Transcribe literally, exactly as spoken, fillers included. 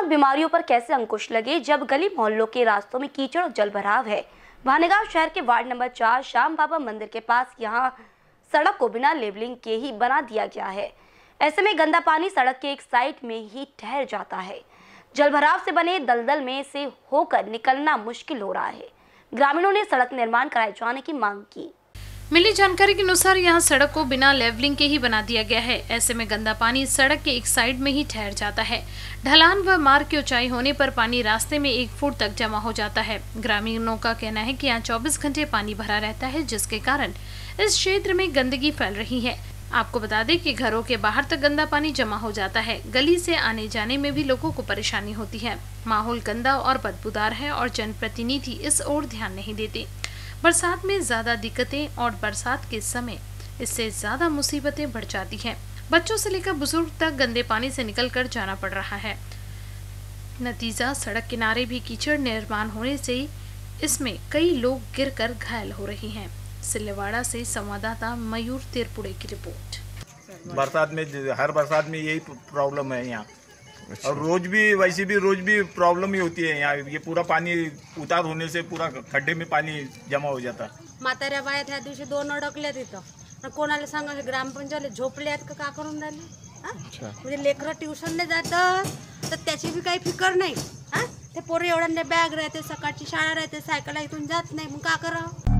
बीमारियों पर कैसे अंकुश लगे जब गली मोहल्लों के रास्तों में कीचड़ और जलभराव है। भानेगांव शहर के वार्ड नंबर चार श्याम बाबा मंदिर के पास यहाँ सड़क को बिना लेवलिंग के ही बना दिया गया है। ऐसे में गंदा पानी सड़क के एक साइड में ही ठहर जाता है। जलभराव से बने दलदल में से होकर निकलना मुश्किल हो रहा है। ग्रामीणों ने सड़क निर्माण कराए जाने की मांग की। मिली जानकारी के अनुसार यहाँ सड़क को बिना लेवलिंग के ही बना दिया गया है। ऐसे में गंदा पानी सड़क के एक साइड में ही ठहर जाता है। ढलान व मार्ग की ऊंचाई होने पर पानी रास्ते में एक फुट तक जमा हो जाता है। ग्रामीणों का कहना है कि यहाँ चौबीस घंटे पानी भरा रहता है, जिसके कारण इस क्षेत्र में गंदगी फैल रही है। आपको बता दें कि घरों के बाहर तक गंदा पानी जमा हो जाता है। गली से आने जाने में भी लोगों को परेशानी होती है। माहौल गंदा और बदबूदार है और जनप्रतिनिधि इस ओर ध्यान नहीं देते। बरसात में ज्यादा दिक्कतें और बरसात के समय इससे ज्यादा मुसीबतें बढ़ जाती हैं। बच्चों से लेकर बुजुर्ग तक गंदे पानी से निकलकर जाना पड़ रहा है। नतीजा सड़क किनारे भी कीचड़ निर्माण होने से इसमें कई लोग गिरकर घायल हो रहे हैं। सिल्लेवाड़ा से संवाददाता मयूर तिरपुड़े की रिपोर्ट। बरसात में हर बरसात में यही प्रॉब्लम है यहाँ। अच्छा। और रोज भी वैसे भी रोज भी प्रॉब्लम ही होती है यहाँ। ये पूरा पाणी उतार होने से पूरा खड्डे में पाणी जमा हो जाता। म्हाताऱ्या बाया त्या दिवशी दोन अडकल्या तिथं, कोणाला सांगा ग्रामपंचायत झोपले आहेत का करून राहिले। म्हणजे लेकरं ट्युशनला जातं तर त्याची भी काही फिकर नाही। हा ते पोरं एवढ्या बॅग राहते, सकाळची शाळा राहते, सायकल इथून जात नाही, मग का करावं।